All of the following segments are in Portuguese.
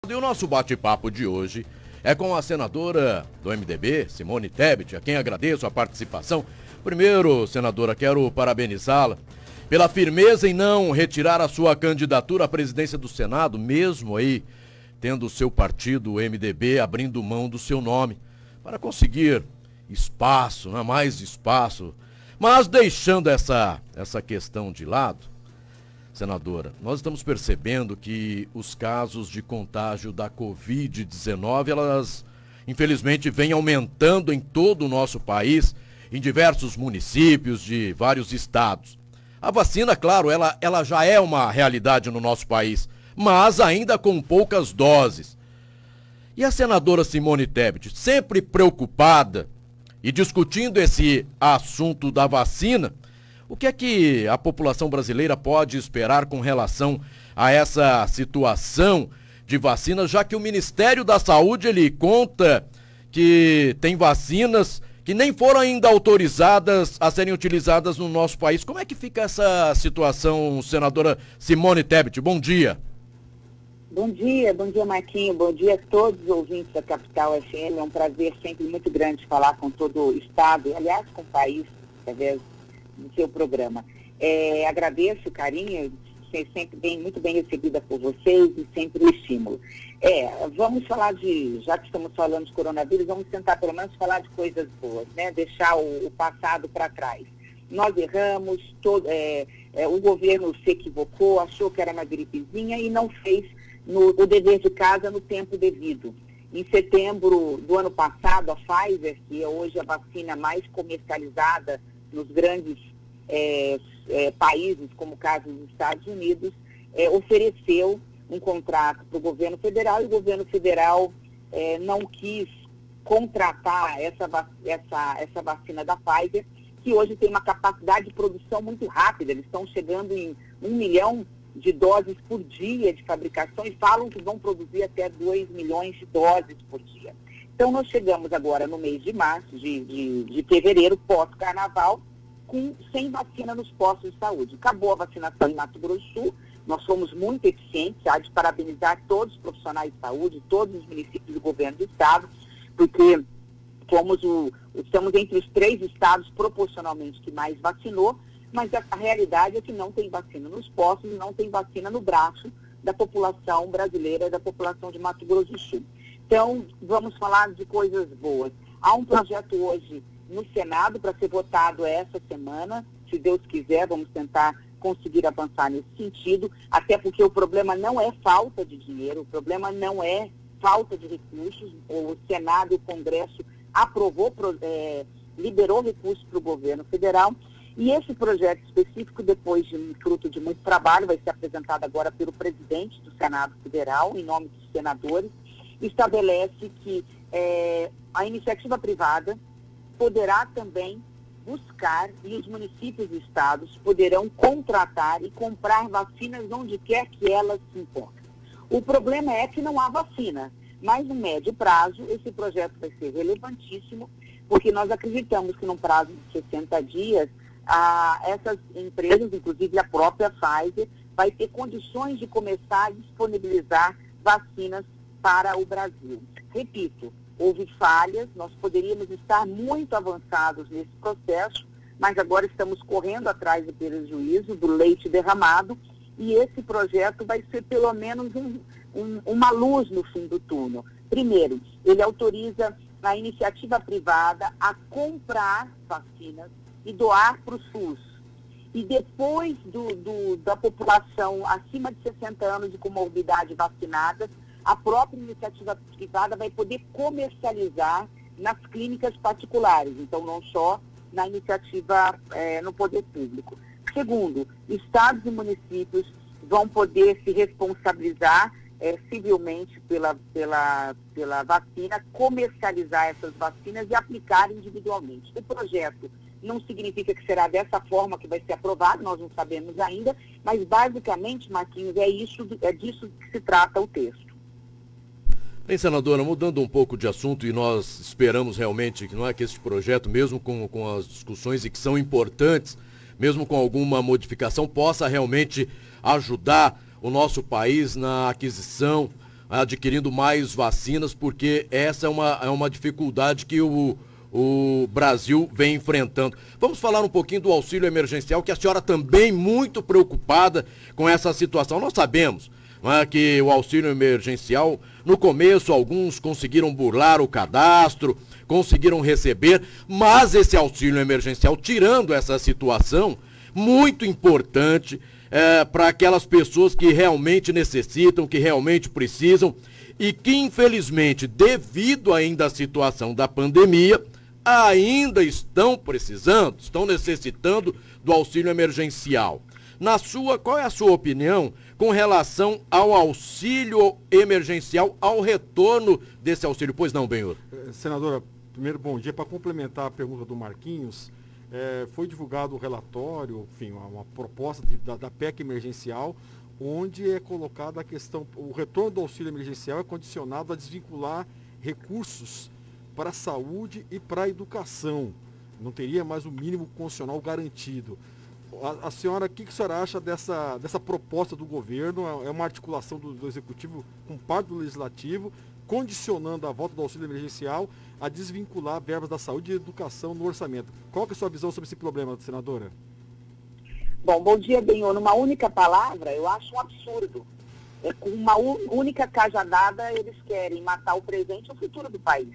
E o nosso bate-papo de hoje é com a senadora do MDB, Simone Tebet, a quem agradeço a participação. Primeiro, senadora, quero parabenizá-la pela firmeza em não retirar a sua candidatura à presidência do Senado, mesmo aí tendo o seu partido, o MDB, abrindo mão do seu nome, para conseguir espaço, mais espaço. Mas deixando essa questão de lado, senadora, nós estamos percebendo que os casos de contágio da Covid-19, elas infelizmente vêm aumentando em todo o nosso país, em diversos municípios de vários estados. A vacina, claro, ela já é uma realidade no nosso país, mas ainda com poucas doses. E a senadora Simone Tebet, sempre preocupada e discutindo esse assunto da vacina, o que é que a população brasileira pode esperar com relação a essa situação de vacina, já que o Ministério da Saúde, ele conta que tem vacinas que nem foram ainda autorizadas a serem utilizadas no nosso país. Como é que fica essa situação, senadora Simone Tebet? Bom dia. Bom dia Marquinho, bom dia a todos os ouvintes da Capital FM. É um prazer sempre muito grande falar com todo o estado, e aliás com o país, através do seu programa. Agradeço o carinho, ser sempre muito bem recebida por vocês e sempre o estímulo. Vamos falar já que estamos falando de coronavírus, vamos tentar pelo menos falar de coisas boas, né? Deixar o passado para trás. Nós erramos, o governo se equivocou, achou que era uma gripezinha e não fez o dever de casa no tempo devido. Em setembro do ano passado, a Pfizer, que é hoje a vacina mais comercializada nos grandes países, como o caso dos Estados Unidos, ofereceu um contrato para o governo federal, e o governo federal não quis contratar essa vacina da Pfizer, que hoje tem uma capacidade de produção muito rápida. Eles estão chegando em 1 milhão de doses por dia de fabricação e falam que vão produzir até 2 milhões de doses por dia. Então nós chegamos agora no mês de março, de fevereiro, pós-carnaval, sem vacina nos postos de saúde. Acabou a vacinação em Mato Grosso do Sul, nós fomos muito eficientes, há de parabenizar todos os profissionais de saúde, todos os municípios do governo do estado, porque estamos entre os 3 estados proporcionalmente que mais vacinou, mas a realidade é que não tem vacina nos postos e não tem vacina no braço da população brasileira, da população de Mato Grosso do Sul. Então, vamos falar de coisas boas. Há um projeto hoje no Senado para ser votado essa semana. Se Deus quiser, vamos tentar conseguir avançar nesse sentido, até porque o problema não é falta de dinheiro, o problema não é falta de recursos. O Senado e o Congresso liberou recursos para o governo federal, e esse projeto específico, depois de fruto de muito trabalho, vai ser apresentado agora pelo presidente do Senado Federal, em nome dos senadores, estabelece que a iniciativa privada poderá também buscar, e os municípios e estados poderão contratar e comprar vacinas onde quer que elas se encontrem. O problema é que não há vacina, mas no médio prazo esse projeto vai ser relevantíssimo, porque nós acreditamos que num prazo de 60 dias, essas empresas, inclusive a própria Pfizer, vai ter condições de começar a disponibilizar vacinas para o Brasil. Repito, houve falhas, nós poderíamos estar muito avançados nesse processo, mas agora estamos correndo atrás do prejuízo, do leite derramado, e esse projeto vai ser pelo menos uma luz no fim do túnel. Primeiro, ele autoriza a iniciativa privada a comprar vacinas e doar para o SUS. E depois da população acima de 60 anos de comorbidade vacinada, a própria iniciativa privada vai poder comercializar nas clínicas particulares, então não só na iniciativa no poder público. Segundo, estados e municípios vão poder se responsabilizar civilmente pela vacina, comercializar essas vacinas e aplicar individualmente. O projeto não significa que será dessa forma que vai ser aprovado, nós não sabemos ainda, mas basicamente, Marquinhos, é disso que se trata o texto. Bem, senadora, mudando um pouco de assunto, e nós esperamos realmente que não é que este projeto, mesmo com as discussões e que são importantes, mesmo com alguma modificação, possa realmente ajudar o nosso país na aquisição adquirindo mais vacinas, porque essa é uma dificuldade que o Brasil vem enfrentando. Vamos falar um pouquinho do auxílio emergencial, que a senhora também muito preocupada com essa situação. Nós sabemos, não é, que o auxílio emergencial, no começo, alguns conseguiram burlar o cadastro, conseguiram receber, mas esse auxílio emergencial, tirando essa situação, muito importante para aquelas pessoas que realmente necessitam, que realmente precisam e que, infelizmente, devido ainda à situação da pandemia, ainda estão precisando, estão necessitando do auxílio emergencial. Qual é a sua opinião com relação ao auxílio emergencial, ao retorno desse auxílio? Pois não, Benhur? Senadora, primeiro, bom dia. Para complementar a pergunta do Marquinhos, foi divulgado o relatório, enfim, uma proposta da PEC emergencial, onde é colocada a questão, o retorno do auxílio emergencial é condicionado a desvincular recursos para a saúde e para a educação. Não teria mais o mínimo constitucional garantido. A senhora, o que a senhora acha dessa proposta do governo? É uma articulação do Executivo com parte do Legislativo, condicionando a volta do auxílio emergencial a desvincular verbas da saúde e educação no orçamento. Qual que é a sua visão sobre esse problema, senadora? Bom dia, Benhor. Numa única palavra, eu acho um absurdo. Com uma única cajadada, eles querem matar o presente e o futuro do país.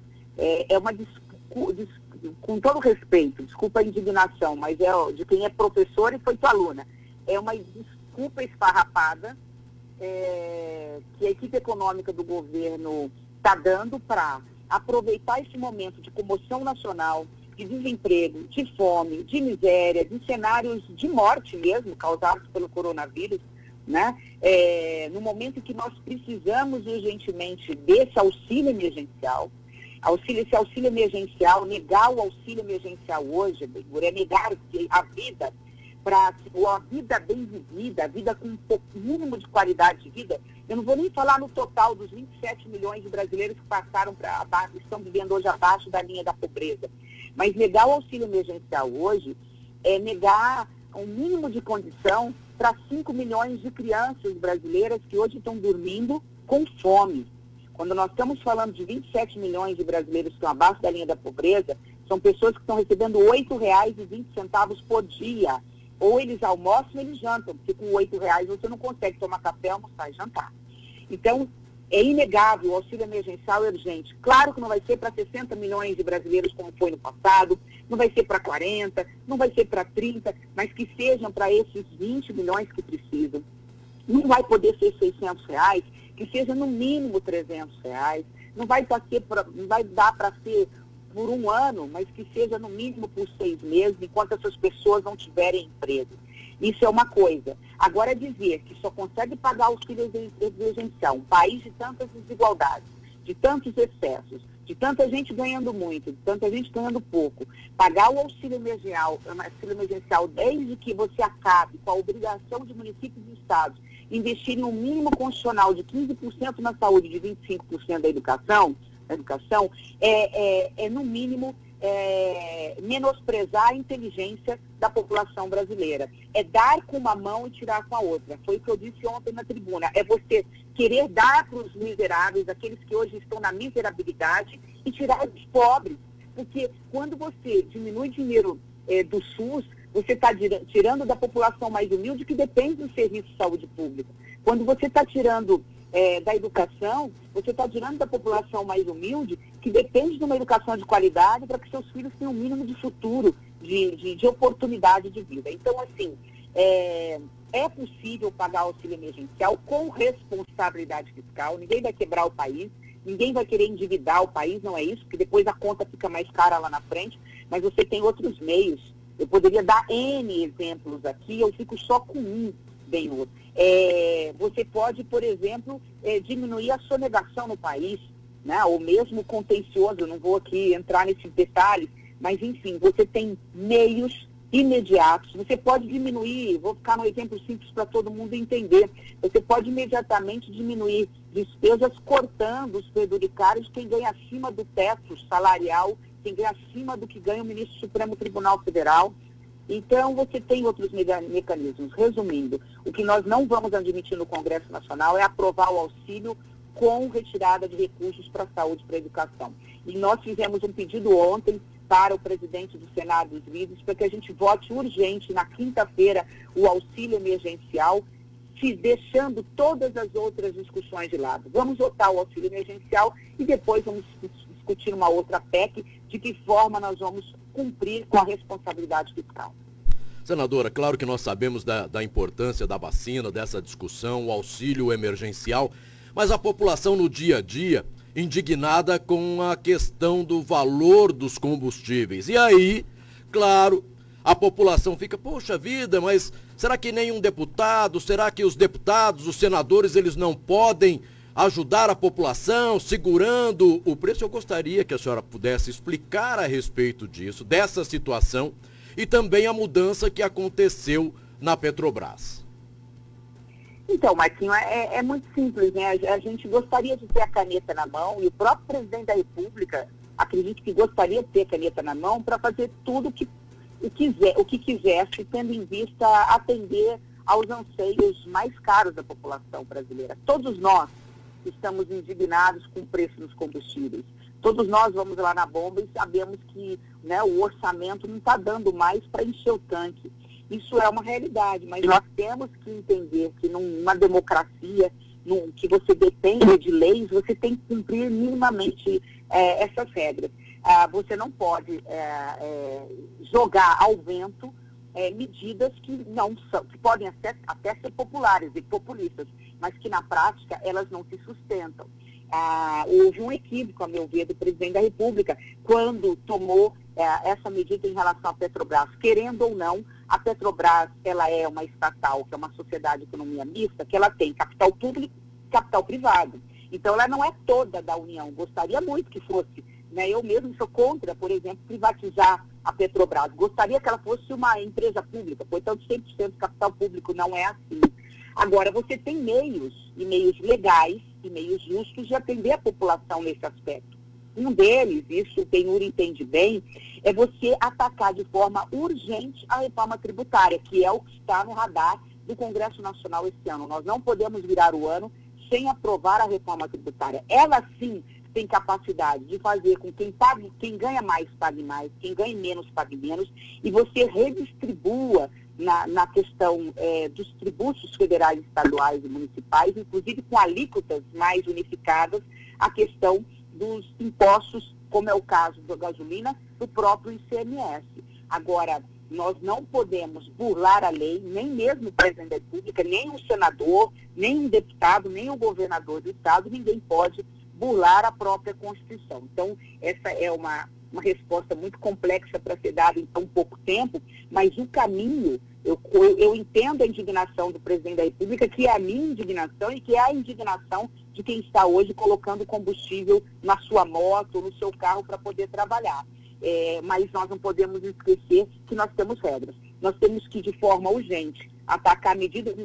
Com todo respeito, desculpa a indignação, mas é de quem é professor e foi tua aluna. É uma desculpa esfarrapada que a equipe econômica do governo está dando para aproveitar esse momento de comoção nacional, de desemprego, de fome, de miséria, de cenários de morte mesmo, causados pelo coronavírus, né? No momento em que nós precisamos urgentemente desse auxílio emergencial. Esse auxílio emergencial, negar o auxílio emergencial hoje, é negar a vida, a vida bem vivida, a vida com um mínimo de qualidade de vida. Eu não vou nem falar no total dos 27 milhões de brasileiros que estão vivendo hoje abaixo da linha da pobreza. Mas negar o auxílio emergencial hoje é negar um mínimo de condição para 5 milhões de crianças brasileiras que hoje estão dormindo com fome. Quando nós estamos falando de 27 milhões de brasileiros que estão abaixo da linha da pobreza, são pessoas que estão recebendo R$ 8,20 por dia. Ou eles almoçam ou eles jantam, porque com R$ 8,00 você não consegue tomar café, almoçar e jantar. Então, é inegável, o auxílio emergencial é urgente. Claro que não vai ser para 60 milhões de brasileiros como foi no passado, não vai ser para 40, não vai ser para 30, mas que sejam para esses 20 milhões que precisam. Não vai poder ser R$ 600, que seja no mínimo R$ 300. Não vai dar para ser por um ano, mas que seja no mínimo por 6 meses, enquanto essas pessoas não tiverem emprego. Isso é uma coisa. Agora, dizer que só consegue pagar auxílio emergencial, um país de tantas desigualdades, de tantos excessos, de tanta gente ganhando muito, de tanta gente ganhando pouco, pagar o auxílio emergencial desde que você acabe com a obrigação de municípios e estados investirem um mínimo constitucional de 15% na saúde e de 25% da educação, no mínimo, menosprezar a inteligência da população brasileira. É dar com uma mão e tirar com a outra. Foi o que eu disse ontem na tribuna. É você querer dar para os miseráveis, aqueles que hoje estão na miserabilidade, e tirar dos pobres. Porque quando você diminui dinheiro do SUS, você está tirando da população mais humilde que depende do serviço de saúde pública. Quando você está tirando da educação, você está tirando da população mais humilde que depende de uma educação de qualidade para que seus filhos tenham um mínimo de futuro, de oportunidade de vida. Então, assim, é possível pagar auxílio emergencial com responsabilidade fiscal, ninguém vai quebrar o país, ninguém vai querer endividar o país, não é isso, porque depois a conta fica mais cara lá na frente, mas você tem outros meios. Eu poderia dar N exemplos aqui, eu fico só com um, Benhur. Você pode, por exemplo, diminuir a sonegação no país, né? Ou mesmo contencioso, eu não vou aqui entrar nesses detalhes, mas enfim, você tem meios imediatos, você pode diminuir, vou ficar no exemplo simples para todo mundo entender, você pode imediatamente diminuir despesas cortando os penduricários quem ganha acima do teto salarial, quem ganha acima do que ganha o ministro do Supremo Tribunal Federal. Então, você tem outros mecanismos. Resumindo, o que nós não vamos admitir no Congresso Nacional é aprovar o auxílio com retirada de recursos para a saúde e para a educação. E nós fizemos um pedido ontem para o presidente do Senado dos Líderes para que a gente vote urgente na quinta-feira o auxílio emergencial, deixando todas as outras discussões de lado. Vamos votar o auxílio emergencial e depois vamos discutir uma outra PEC, de que forma nós vamos cumprir com a responsabilidade fiscal. Senadora, claro que nós sabemos da importância da vacina, dessa discussão, o auxílio emergencial, mas a população no dia a dia indignada com a questão do valor dos combustíveis. E aí, claro, a população fica, poxa vida, mas será que nenhum deputado, será que os deputados, os senadores, eles não podem ajudar a população segurando o preço? Eu gostaria que a senhora pudesse explicar a respeito disso, dessa situação e também a mudança que aconteceu na Petrobras. Então, Marquinho, é muito simples, né? A gente gostaria de ter a caneta na mão e o próprio presidente da República, acredito que gostaria de ter a caneta na mão para fazer tudo o que quisesse, tendo em vista atender aos anseios mais caros da população brasileira. Todos nós estamos indignados com o preço dos combustíveis. Todos nós vamos lá na bomba e sabemos que, né, o orçamento não está dando mais para encher o tanque. Isso é uma realidade, mas nós temos que entender que numa democracia, que você depende de leis, você tem que cumprir minimamente essas regras. Você não pode jogar ao vento medidas que não são, que podem até ser populares e populistas, mas que na prática elas não se sustentam. Houve um equívoco, a meu ver, do presidente da República quando tomou essa medida em relação à Petrobras. Querendo ou não, a Petrobras ela é uma estatal, que é uma sociedade de economia mista, que ela tem capital público e capital privado. Então ela não é toda da União. Gostaria muito que fosse, né? Eu mesmo sou contra, por exemplo, privatizar a Petrobras. Gostaria que ela fosse uma empresa pública, portanto 100% capital público, não é assim. Agora, você tem meios legais e meios justos de atender a população nesse aspecto. Um deles, isso o Benhur entende bem, é você atacar de forma urgente a reforma tributária, que é o que está no radar do Congresso Nacional esse ano. Nós não podemos virar o ano sem aprovar a reforma tributária. Ela sim tem capacidade de fazer com que quem ganha mais pague mais, quem ganha menos pague menos, e você redistribua na questão dos tributos federais, estaduais e municipais, inclusive com alíquotas mais unificadas, a questão dos impostos, como é o caso da gasolina, do próprio ICMS. Agora, nós não podemos burlar a lei, nem mesmo o presidente da República, nem o senador, nem o deputado, nem o governador do estado, ninguém pode burlar a própria Constituição. Então, essa é uma resposta muito complexa para ser dada em tão pouco tempo, mas o caminho, eu entendo a indignação do presidente da República, que é a minha indignação e que é a indignação de quem está hoje colocando combustível na sua moto, no seu carro para poder trabalhar. Mas nós não podemos esquecer que nós temos regras. Nós temos que, de forma urgente, atacar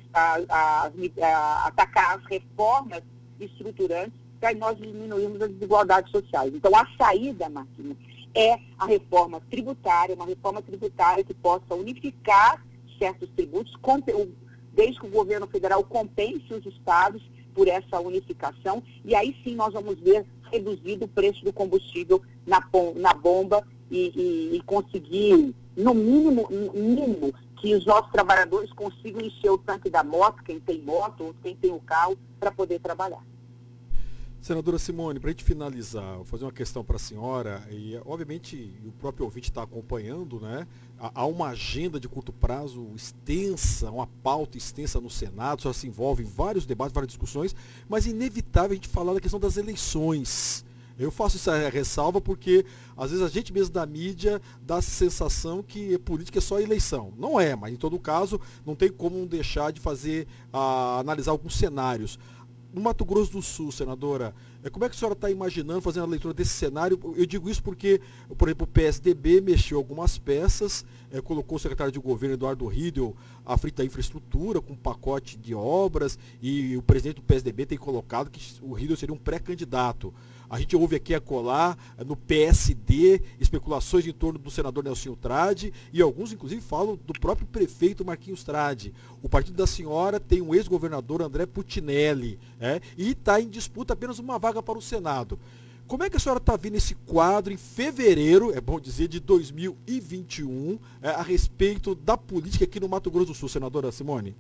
atacar as reformas estruturantes para nós diminuirmos as desigualdades sociais. Então, a saída, Marquinhos, é a reforma tributária, uma reforma tributária que possa unificar certos tributos, desde que o governo federal compense os estados por essa unificação, e aí sim nós vamos ver reduzido o preço do combustível na bomba e conseguir, no mínimo, que os nossos trabalhadores consigam encher o tanque da moto, quem tem moto ou quem tem o carro, para poder trabalhar. Senadora Simone, para a gente finalizar, vou fazer uma questão para a senhora, e obviamente o próprio ouvinte está acompanhando, né? Há uma agenda de curto prazo extensa, uma pauta extensa no Senado, só se envolve em vários debates, várias discussões, mas é inevitável a gente falar da questão das eleições. Eu faço essa ressalva porque, às vezes, a gente mesmo da mídia dá a sensação que política é só eleição. Não é, mas em todo caso, não tem como deixar de analisar alguns cenários. No Mato Grosso do Sul, senadora, como é que a senhora está imaginando, fazendo a leitura desse cenário? Eu digo isso porque, por exemplo, o PSDB mexeu algumas peças, colocou o secretário de governo, Eduardo Riedel, à frente da infraestrutura, com um pacote de obras, e o presidente do PSDB tem colocado que o Riedel seria um pré-candidato. A gente ouve aqui a colar no PSD, especulações em torno do senador Nelsinho Trade, e alguns inclusive falam do próprio prefeito Marquinhos Trade. O partido da senhora tem um ex-governador, André Putinelli, e está em disputa apenas uma vaga para o Senado. Como é que a senhora está vendo esse quadro em fevereiro, é bom dizer, de 2021, a respeito da política aqui no Mato Grosso do Sul, senadora Simone?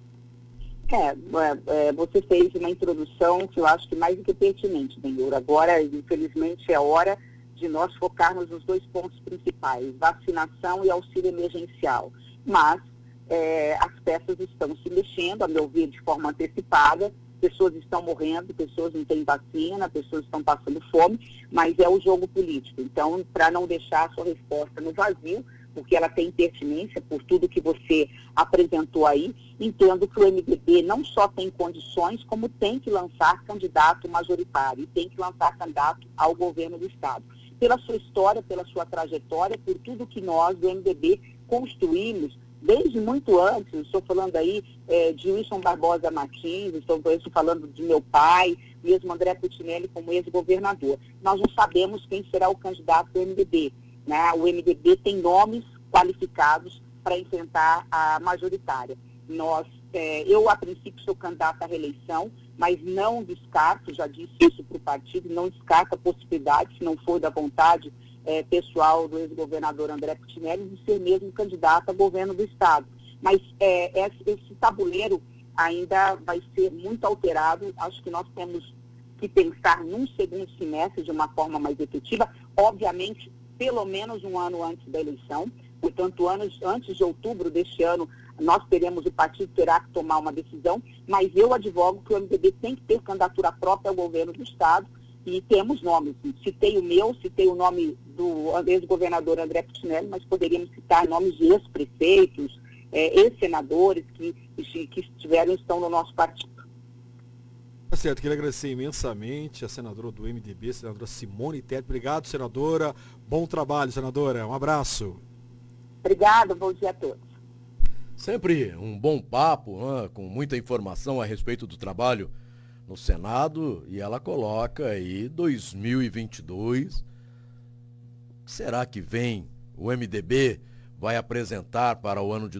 Você fez uma introdução que eu acho que mais do que pertinente, Benhur. Agora, infelizmente, é hora de nós focarmos nos 2 pontos principais, vacinação e auxílio emergencial. Mas as peças estão se mexendo, a meu ver, de forma antecipada. Pessoas estão morrendo, pessoas não têm vacina, pessoas estão passando fome, mas é o jogo político. Então, para não deixar a sua resposta no vazio, porque ela tem pertinência por tudo que você apresentou aí, entendo que o MDB não só tem condições, como tem que lançar candidato majoritário e tem que lançar candidato ao governo do Estado. Pela sua história, pela sua trajetória, por tudo que nós do MDB construímos, desde muito antes, estou falando aí de Wilson Barbosa Martins, estou falando de meu pai, mesmo André Putinelli como ex-governador. Nós não sabemos quem será o candidato do MDB. Né? O MDB tem nomes qualificados para enfrentar a majoritária. Eu, a princípio, sou candidata à reeleição, mas não descarto, já disse isso para o partido, não descarto a possibilidade, se não for da vontade pessoal do ex-governador André Putinelli, de ser mesmo candidato a governo do Estado. Mas esse tabuleiro ainda vai ser muito alterado. Acho que nós temos que pensar num segundo semestre de uma forma mais efetiva, obviamente, pelo menos um ano antes da eleição. Portanto, antes de outubro deste ano, o partido terá que tomar uma decisão, mas eu advogo que o MDB tem que ter candidatura própria ao governo do Estado, e temos nomes. Citei o meu, citei o nome do ex-governador André Putinelli, mas poderíamos citar nomes de ex-prefeitos, ex-senadores que estão no nosso partido. Tá certo, queria agradecer imensamente a senadora do MDB, senadora Simone Tebet. Obrigado, senadora. Bom trabalho, senadora. Um abraço. Obrigada, bom dia a todos. Sempre um bom papo, com muita informação a respeito do trabalho no Senado, e ela coloca aí 2022. Será que vem? O MDB vai apresentar para o ano de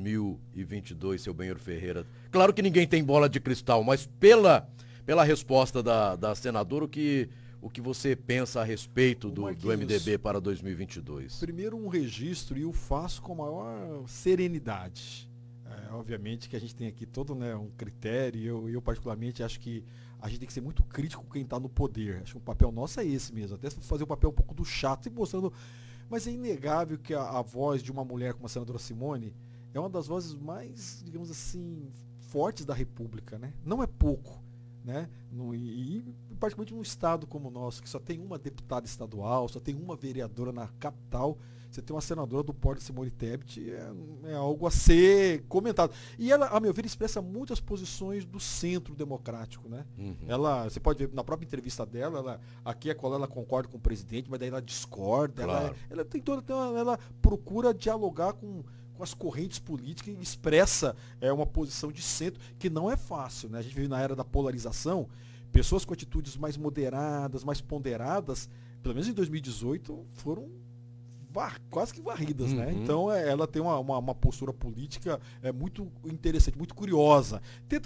2022, seu Benhur Ferreira? Claro que ninguém tem bola de cristal, mas pela resposta da senadora, o que você pensa a respeito do MDB para 2022? Primeiro, um registro, e eu faço com a maior serenidade. Obviamente que a gente tem aqui todo um critério, eu particularmente acho que a gente tem que ser muito crítico com quem está no poder. Acho que o papel nosso é esse mesmo, até fazer o papel um pouco do chato, mostrando. Mas é inegável que a voz de uma mulher como a senadora Simone é uma das vozes mais, digamos assim, fortes da República, né? Não é pouco, né? E particularmente num estado como o nosso, que só tem uma deputada estadual, só tem uma vereadora na capital, você tem uma senadora do porte de Simone Tebet, é algo a ser comentado. E ela, a meu ver, expressa muitas posições do centro democrático, né? Uhum. Você pode ver na própria entrevista dela, ela concorda com o presidente, mas daí ela discorda, claro. Ela procura dialogar com as correntes políticas e expressa uma posição de centro, que não é fácil, né? A gente vive na era da polarização, pessoas com atitudes mais moderadas, mais ponderadas, pelo menos em 2018, foram quase que varridas, né? Então ela tem uma postura política muito interessante, muito curiosa.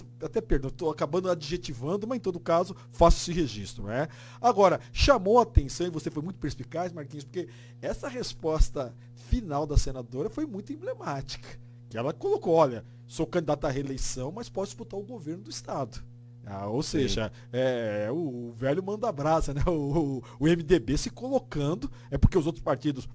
Estou acabando adjetivando, mas em todo caso faço esse registro, né? Agora, chamou a atenção, e você foi muito perspicaz, Marquinhos, porque essa resposta final da senadora foi muito emblemática. Que ela colocou, olha, sou candidata à reeleição, mas posso disputar o governo do Estado. Ou seja, o velho manda brasa, né? O MDB se colocando, porque os outros partidos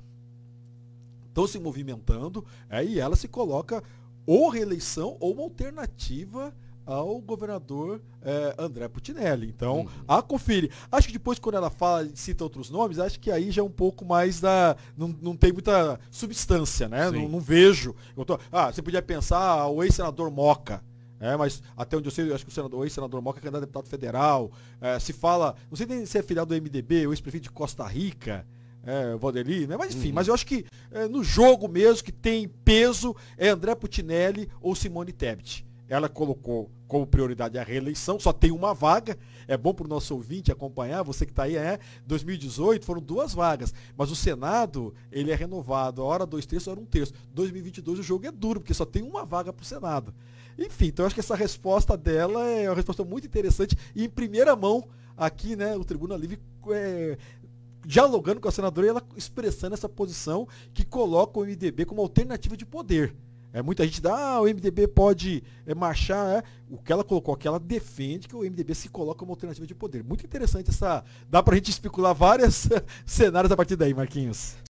estão se movimentando, e ela se coloca ou reeleição ou uma alternativa ao governador André Putinelli. Então, a conferir. Acho que depois, quando ela cita outros nomes, acho que aí já é um pouco mais não tem muita substância, né? Não vejo. Você podia pensar o ex-senador Moca. Mas até onde eu sei, eu acho que o ex-senador Moca é candidato a deputado federal. Se fala, não sei nem se é filiado do MDB, o ex-prefeito de Costa Rica, Valdeli, né? Mas enfim, mas eu acho que no jogo mesmo que tem peso é André Putinelli ou Simone Tebet. Ela colocou como prioridade a reeleição, só tem uma vaga, é bom para o nosso ouvinte acompanhar, você que está aí, 2018 foram 2 vagas, mas o Senado, ele é renovado, a hora 2/3, a hora 1/3. 2022 o jogo é duro, porque só tem uma vaga para o Senado. Enfim, então eu acho que essa resposta dela é uma resposta muito interessante e em primeira mão aqui, né, o Tribuna Livre dialogando com a senadora e ela expressando essa posição que coloca o MDB como alternativa de poder. Muita gente dá, o MDB pode marchar. O que ela colocou aqui, ela defende que o MDB se coloca como alternativa de poder. Muito interessante essa. Dá pra gente especular vários cenários a partir daí, Marquinhos.